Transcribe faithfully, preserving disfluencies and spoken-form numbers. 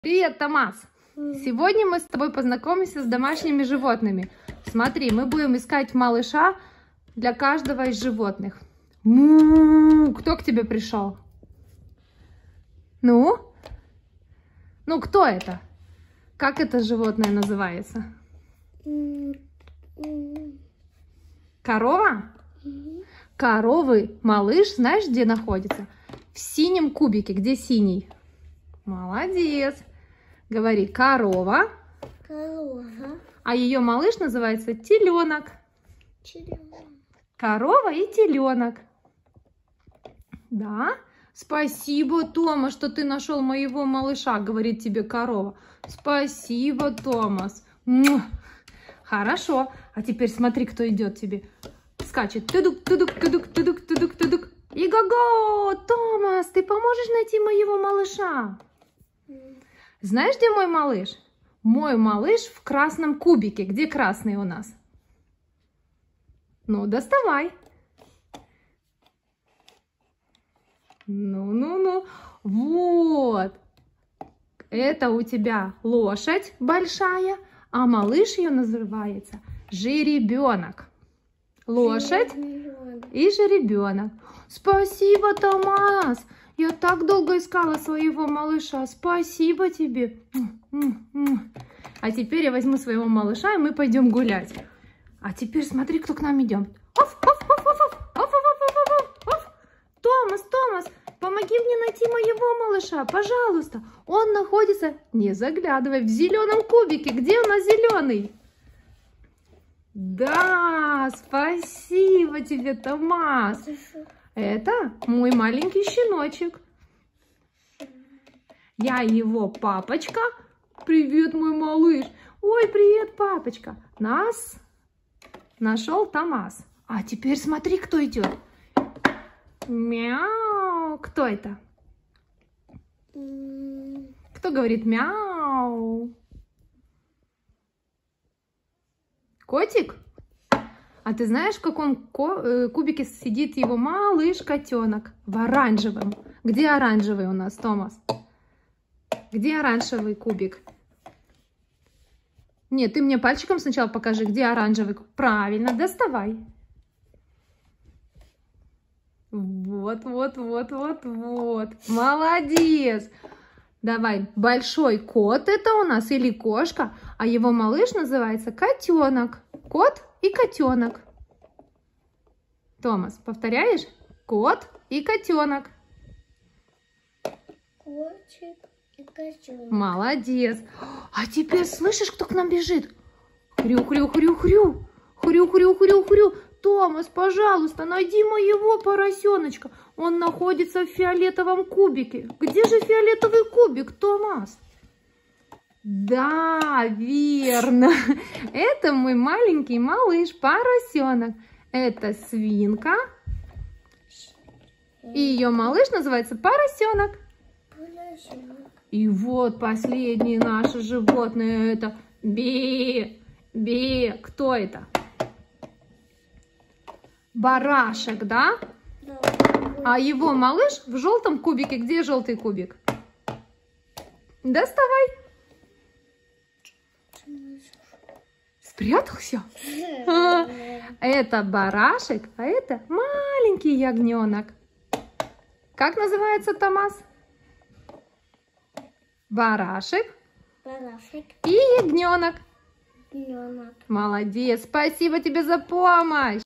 Привет, Томас! Сегодня мы с тобой познакомимся с домашними животными. Смотри, мы будем искать малыша для каждого из животных. Му, кто к тебе пришел? Ну? Ну, кто это? Как это животное называется? Корова? Коровы малыш, знаешь, где находится? В синем кубике. Где синий? Молодец. Говори, корова. Корова. А ее малыш называется теленок. Теленок. Корова и теленок. Да? Спасибо, Тома, что ты нашел моего малыша, говорит тебе корова. Спасибо, Томас. Му. Хорошо. А теперь смотри, кто идет тебе. Скачет. Тудук, тудук, тудук, тудук, тудук, тудук. И-го-го! Томас, ты поможешь найти моего малыша? Знаешь, где мой малыш? Мой малыш в красном кубике. Где красный у нас? Ну, доставай. Ну-ну-ну. Вот. Это у тебя лошадь большая, а малыш ее называется жеребенок. Лошадь и жеребенок. Спасибо, Томас. Я так долго искала своего малыша. Спасибо тебе. А теперь я возьму своего малыша, и мы пойдем гулять. А теперь смотри, кто к нам идет. Томас, Томас, помоги мне найти моего малыша, пожалуйста. Он находится, не заглядывай, в зеленом кубике. Где у нас зеленый? Да, спасибо тебе, Томас. Это мой маленький щеночек. Я его папочка. Привет, мой малыш. Ой, привет, папочка. Нас нашел Томас. А теперь смотри, кто идет. Мяу. Кто это? Кто говорит мяу? Котик? А ты знаешь, в каком кубике сидит его малыш-котенок? В оранжевом. Где оранжевый у нас, Томас? Где оранжевый кубик? Нет, ты мне пальчиком сначала покажи, где оранжевый кубик. Правильно, доставай. Вот, вот, вот, вот, вот. Молодец. Давай, большой кот это у нас или кошка, а его малыш называется котенок. Кот и котенок. Томас, повторяешь? Кот и котенок. Котик и котенок. Молодец. А теперь слышишь, кто к нам бежит? Хрю-хрю-хрю-хрю. Хрю-хрю-хрю-хрю. Томас, пожалуйста, найди моего поросеночка. Он находится в фиолетовом кубике. Где же фиолетовый кубик, Томас? Да, верно. Это мой маленький малыш, поросенок. Это свинка. И ее малыш называется поросенок. Поросенок. И вот последнее наше животное. Это би, би. Кто это? Барашек, да? Да. А его малыш в желтом кубике. Где желтый кубик? Доставай. Спрятался? А, это барашек, а это маленький ягненок. Как называется, Томас? Барашек, Барашек. И ягненок. Ягненок. Молодец. Спасибо тебе за помощь.